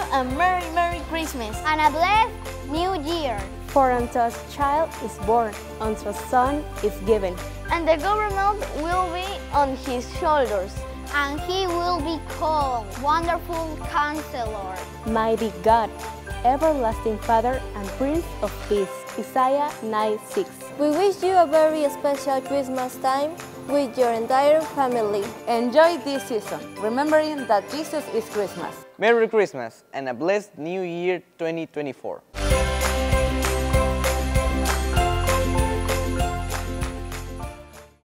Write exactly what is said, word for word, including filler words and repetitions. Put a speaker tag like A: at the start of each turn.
A: a Merry, Merry Christmas
B: and a blessed New Year.
C: For unto us a child is born, unto a son is given,
A: and the government will be on his shoulders.
B: And he will be called Wonderful Counselor,
C: Mighty God, Everlasting Father, and Prince of Peace. Isaiah nine six.
D: We wish you a very special Christmas time with your entire family.
E: Enjoy this season, remembering that Jesus is Christmas.
F: Merry Christmas and a blessed New Year twenty twenty-four.